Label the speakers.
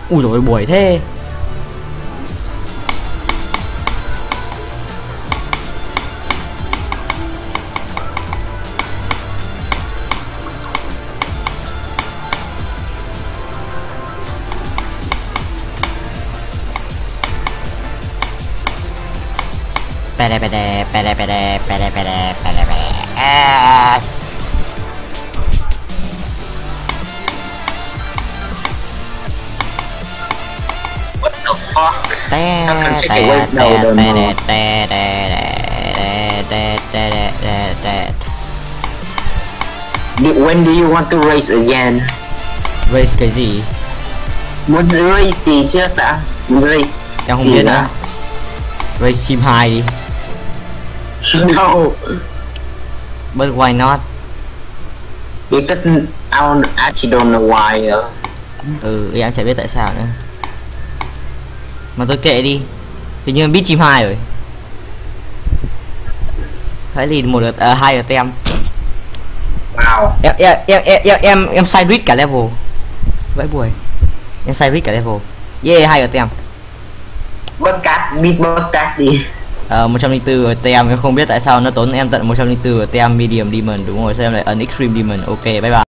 Speaker 1: Ui dồi buổi thế.
Speaker 2: What the fuck? When do you want to race again?
Speaker 1: Race cái gì?
Speaker 2: Muốn race gì trước đã? Race
Speaker 1: Em không biết nữa. Race Sim 2 đi.
Speaker 2: No.
Speaker 1: But why not?
Speaker 2: Because I actually don't know why.
Speaker 1: Em chả biết tại sao nữa. Mà tôi kệ đi. Hình như em biết chim 2 rồi. Phải liền một lượt 2 lượt em.
Speaker 2: Wow.
Speaker 1: Em sai read cả level. Vãi buổi. Em sai read cả level. Yeah, 2 lượt em.
Speaker 2: Bớt cát đi.
Speaker 1: 104 rồi tem, em không biết tại sao nó tốn em tận 104 rồi tem medium demon, đúng rồi, sao em lại ấn extreme demon. Ok, bye bye.